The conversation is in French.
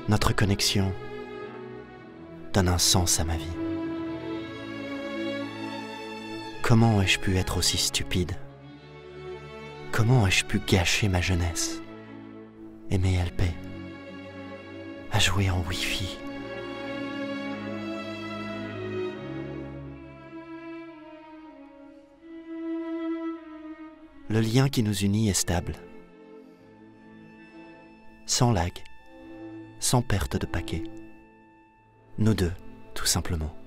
Notre connexion donne un sens à ma vie. Comment ai-je pu être aussi stupide? Comment ai-je pu gâcher ma jeunesse, aimer LP, à jouer en Wi-Fi? Le lien qui nous unit est stable, sans lag, sans perte de paquet. Nous deux, tout simplement.